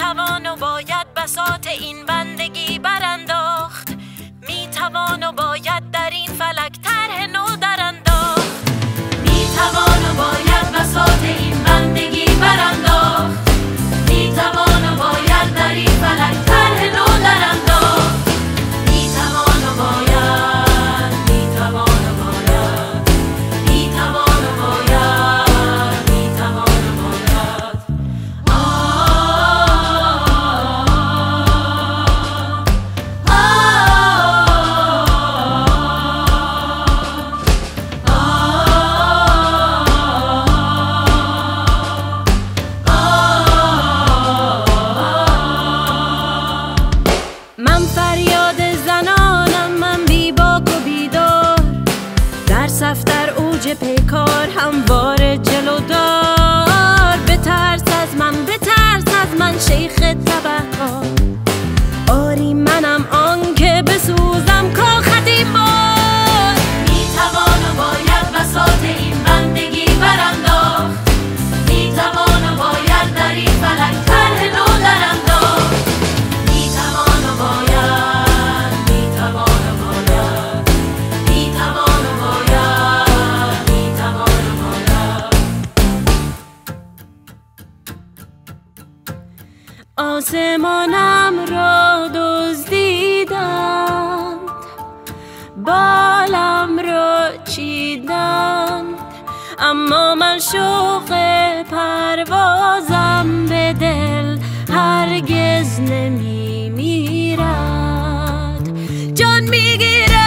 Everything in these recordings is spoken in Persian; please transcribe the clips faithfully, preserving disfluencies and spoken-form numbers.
توان و باید بساط این بندگی برانداخت، می توان و باید در این فلک طرح نو در انداخت، می توان و باید بساط این بندگی برانداخت، می توان و باید در این فلک طرح نو در انداخت، می توان و باید، می توان و باید، می توان و باید، می توان و باید. من فریاد زنانم، من بی باک و بیدار، در صف در اوج پیکار هموار جلودار. بترس از من، بترس از من شیخ تبهکار، آری منم آن که بسوزم کاخت این بار. می توان و باید بساط این بندگی برانداخت، می توان و باید در این فلک طرح نو در انداخت، می توان و باید، می توان و باید، می توان و باید، می توان و باید. آسمانم را دزدیدند، بالم را چیدند، اما من شوق پروازم به دل هرگز نمی میرد، جان میگیرد.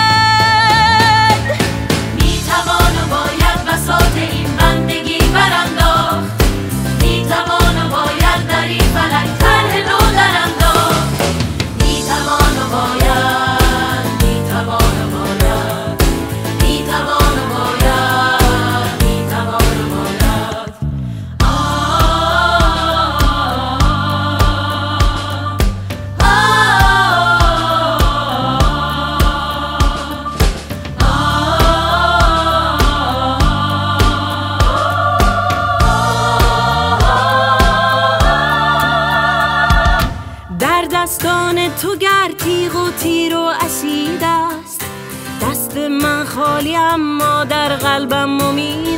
می توان و باید بساط این بندگی برانداخت، می توان و باید در این فلک طرح نو در انداخت، می توان و باید، می توان و باید، می توان و باید، می توان و باید. در دستان تو گر تیغ و تیر و اسید است، دست من خالی اما در قلبم امید